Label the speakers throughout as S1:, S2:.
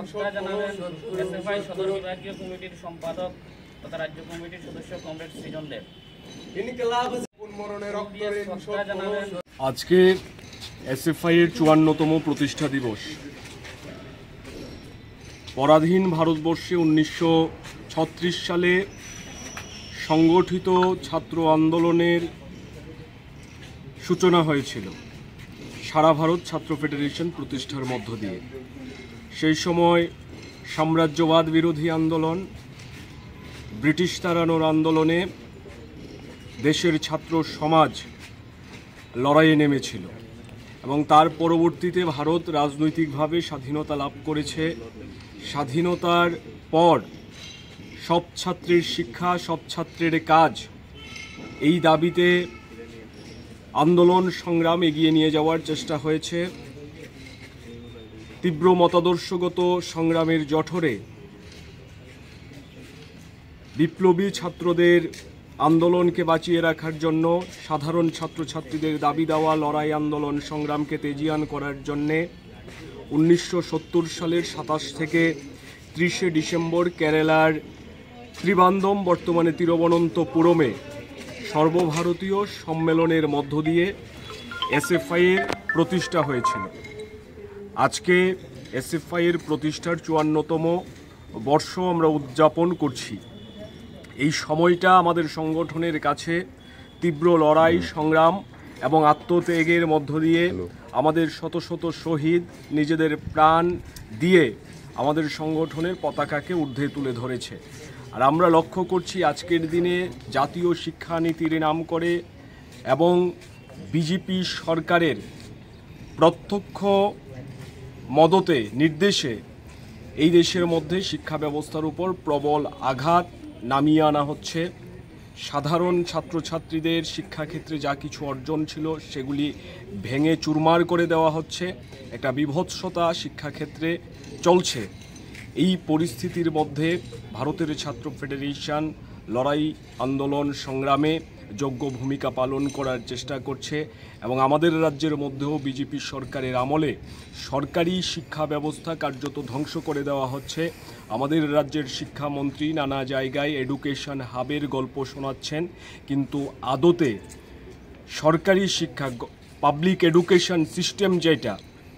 S1: শ্রদ্ধা জানাবেন এসএফআই সদর বিভাগীয় কমিটির সম্পাদক তথা রাজ্য কমিটির সদস্য কমরেড সৃজন দেব।
S2: আজকে এসএফআই এর ৫৪তম প্রতিষ্ঠা দিবস। পরাধীন ভারতবর্ষে ১৯৩৬ সালে সংগঠিত ছাত্র আন্দোলনের সূচনা হয়েছিল সারা ভারত ছাত্র ফেডারেশন প্রতিষ্ঠার মধ্য দিয়ে। সেই সময় সাম্রাজ্যবাদ বিরোধী আন্দোলন, ব্রিটিশ তাড়ানোর আন্দোলনে দেশের ছাত্র সমাজ লড়াইয়ে নেমেছিল এবং তার পরবর্তীতে ভারত রাজনৈতিকভাবে স্বাধীনতা লাভ করেছে। স্বাধীনতার পর সব ছাত্রের শিক্ষা, সব ছাত্রের কাজ, এই দাবিতে আন্দোলন সংগ্রাম এগিয়ে নিয়ে যাওয়ার চেষ্টা হয়েছে। তীব্র মতাদর্শগত সংগ্রামের জঠরে বিপ্লবী ছাত্রদের আন্দোলনকে বাঁচিয়ে রাখার জন্য, সাধারণ ছাত্রছাত্রীদের দাবি দেওয়া লড়াই আন্দোলন সংগ্রামকে তেজিয়ান করার জন্যে ১৯৭০ সালের ২৭ থেকে ৩০ ডিসেম্বর কেরালার ত্রিবান্ধম, বর্তমানে তিরুবনন্তপুরমে সর্বভারতীয় সম্মেলনের মধ্য দিয়ে এসএফআই এর প্রতিষ্ঠা হয়েছিল। আজকে এসএফআই এর প্রতিষ্ঠার ৫৪তম বর্ষ আমরা উদযাপন করছি। এই সময়টা আমাদের সংগঠনের কাছে তীব্র লড়াই সংগ্রাম এবং আত্মত্যাগের মধ্য দিয়ে আমাদের শত শত শহীদ নিজেদের প্রাণ দিয়ে আমাদের সংগঠনের পতাকাকে ঊর্ধ্বে তুলে ধরেছে। আর আমরা লক্ষ্য করছি আজকের দিনে জাতীয় শিক্ষানীতির নাম করে এবং বিজেপি সরকারের প্রত্যক্ষ মদতে, নির্দেশে এই দেশের মধ্যে শিক্ষা ব্যবস্থার উপর প্রবল আঘাত নামিয়ে আনা হচ্ছে। সাধারণ ছাত্রছাত্রীদের শিক্ষাক্ষেত্রে যা কিছু অর্জন ছিল সেগুলি ভেঙে চুরমার করে দেওয়া হচ্ছে। একটা বিভৎসতা শিক্ষাক্ষেত্রে চলছে। এই পরিস্থিতির মধ্যে ভারতের ছাত্র ফেডারেশন লড়াই আন্দোলন সংগ্রামে যোগ্য ভূমিকা পালন করার চেষ্টা করছে এবং আমাদের রাজ্যের মধ্যেও বিজেপি সরকারের আমলে সরকারি শিক্ষা ব্যবস্থা কার্যত ধ্বংস করে দেওয়া হচ্ছে। আমাদের রাজ্যের শিক্ষামন্ত্রী নানা জায়গায় এডুকেশন হাবের গল্প শোনাচ্ছেন, কিন্তু আদতে সরকারি শিক্ষা, পাবলিক এডুকেশন সিস্টেম যেটা,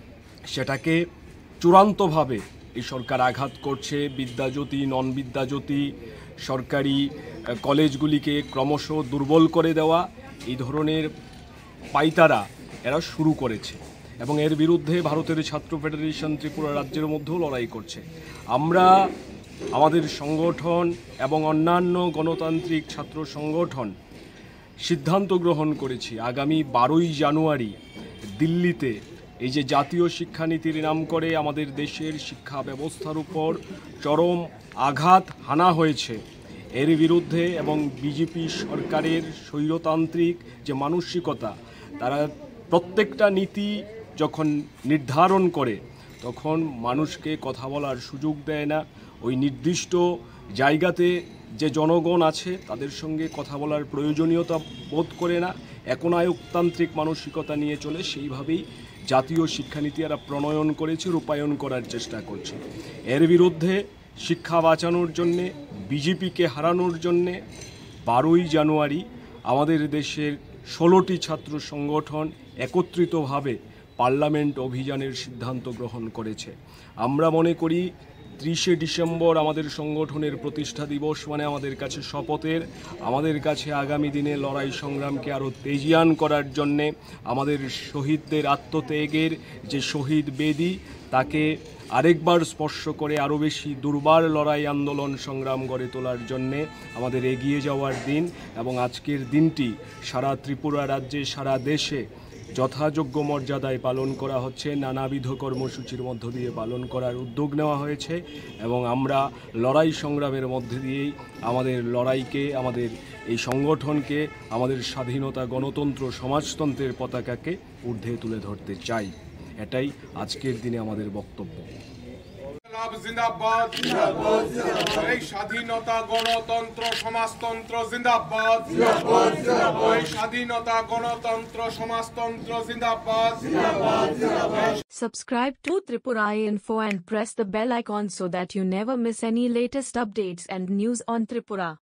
S2: সেটাকে চূড়ান্তভাবে এই সরকার আঘাত করছে। বিদ্যাজ্যোতি, নন বিদ্যাজ্যোতি, সরকারি কলেজগুলিকে ক্রমশ দুর্বল করে দেওয়া, এই ধরনের পাইতারা এরা শুরু করেছে এবং এর বিরুদ্ধে ভারতের ছাত্র ফেডারেশন ত্রিপুরা রাজ্যের মধ্যেও লড়াই করছে। আমরা আমাদের সংগঠন এবং অন্যান্য গণতান্ত্রিক ছাত্র সংগঠন সিদ্ধান্ত গ্রহণ করেছি আগামী ১২ই জানুয়ারি দিল্লিতে এই যে জাতীয় শিক্ষানীতির নাম করে আমাদের দেশের শিক্ষা ব্যবস্থার উপর চরম আঘাত হানা হয়েছে, এর বিরুদ্ধে এবং বিজেপি সরকারের স্বৈরতান্ত্রিক যে মানসিকতা, তারা প্রত্যেকটা নীতি যখন নির্ধারণ করে তখন মানুষকে কথা বলার সুযোগ দেয় না। ওই নির্দিষ্ট জায়গাতে যে জনগণ আছে তাদের সঙ্গে কথা বলার প্রয়োজনীয়তা বোধ করে না, একনায়কতান্ত্রিক মানসিকতা নিয়ে চলে। সেইভাবেই জাতীয় শিক্ষানীতি এরা প্রণয়ন করেছে, রূপায়ণ করার চেষ্টা করছে। এর বিরুদ্ধে শিক্ষা বাঁচানোর জন্যে, বিজেপিকে হারানোর জন্যে ১২ই জানুয়ারি আমাদের দেশের ১৬টি ছাত্র সংগঠন একত্রিতভাবে পার্লামেন্ট অভিযানের সিদ্ধান্ত গ্রহণ করেছে। আমরা মনে করি ৩০ ডিসেম্বর আমাদের সংগঠনের প্রতিষ্ঠা দিবস মানে আমাদের কাছে শপথের, আমাদের কাছে আগামী দিনে লড়াই সংগ্রামকে আরও তেজিয়ান করার জন্যে, আমাদের শহীদদের আত্মত্যাগের যে শহীদ বেদি তাকে আরেকবার স্পর্শ করে আরও বেশি দুর্বার লড়াই আন্দোলন সংগ্রাম গড়ে তোলার জন্যে আমাদের এগিয়ে যাওয়ার দিন। এবং আজকের দিনটি সারা ত্রিপুরা রাজ্যে, সারা দেশে যথাযোগ্য মর্যাদায় পালন করা হচ্ছে। নানাবিধ কর্মসূচির মধ্য দিয়ে পালন করার উদ্যোগ নেওয়া হয়েছে এবং আমরা লড়াই সংগ্রামের মধ্যে দিয়েই আমাদের লড়াইকে, আমাদের এই সংগঠনকে, আমাদের স্বাধীনতা, গণতন্ত্র, সমাজতন্ত্রের পতাকাকে ঊর্ধ্বে তুলে ধরতে চাই। এটাই আজকের দিনে আমাদের বক্তব্য।
S3: ইনসাফ জিন্দাবাদ এই স্বাধীনতা গণতন্ত্র সমাজতন্ত্র জিন্দাবাদ এই স্বাধীনতা গণতন্ত্র সমাজতন্ত্র জিন্দাবাদ
S4: Subscribe to Tripura Info and press the bell icon so that you never miss any latest updates and news on Tripura.